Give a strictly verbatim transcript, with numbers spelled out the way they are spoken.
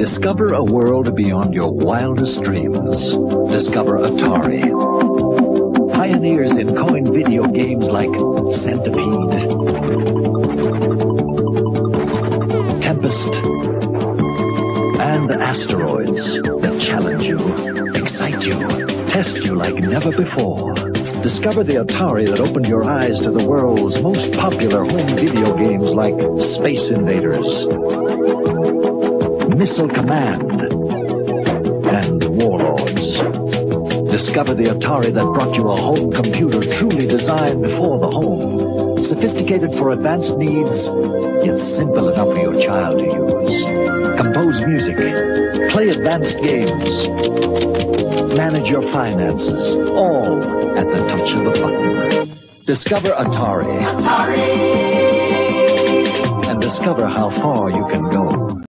Discover a world beyond your wildest dreams. Discover Atari. Pioneers in coin video games like Centipede, Tempest, and Asteroids that challenge you, excite you, test you like never before. Discover the Atari that opened your eyes to the world's most popular home video games like Space Invaders, Missile Command, and Warlords. Discover the Atari that brought you a home computer truly designed for the home, sophisticated for advanced needs, yet simple enough for your child to use. Compose music, play advanced games, manage your finances, all at the touch of a button. Discover Atari. Atari! And discover how far you can go.